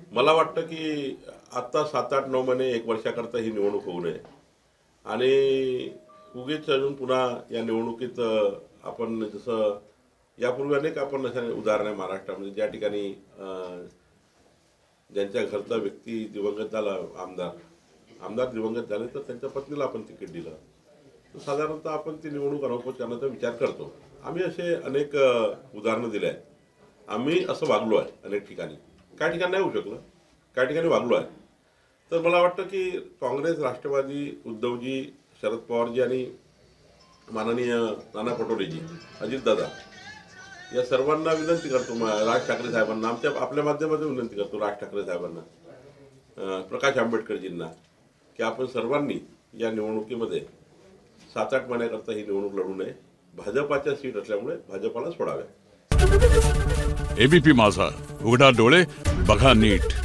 मला वाटतं की आत्ता 7-8-9 महिने 1 वर्षाकरता ही निवडणूक होऊ नये आणि उगीच अजून पुन्हा या निवडणुकीत आपण जसं यापूर्वी अनेक आपण अशा उदाहरणं आहे महाराष्ट्रामध्ये ज्या ठिकाणी ज्यांच्या घरचा व्यक्ती दिवंगत झाला, आमदार दिवंगत झाले तर त्यांच्या पत्नीला आपण तिकीट दिलं, तर साधारणतः आपण ती निवडणूक अनौपचारिक करण्याचा विचार करतो. आम्ही असे अनेक उदाहरणं दिले आहेत. आम्ही असं वागलो आहे अनेक ठिकाणी, काही ठिकाणी नाही होऊ शकलं, काही ठिकाणी वागलो आहे. तर मला वाटतं की काँग्रेस, राष्ट्रवादी, उद्धवजी, शरद पवारजी आणि माननीय नाना पटोलेजी, अजितदादा या सर्वांना विनंती करतो, राज ठाकरे साहेबांना, आपल्या माध्यमातून विनंती करतो राज ठाकरे साहेबांना, प्रकाश आंबेडकरजींना, की आपण सर्वांनी या निवडणुकीमध्ये 7-8 महिन्याकरता ही निवडणूक लढू नये. भाजपाच्या सीट असल्यामुळे भाजपाला सोडावे. एबीपी माझा, उघडा डोळे बघा नीट.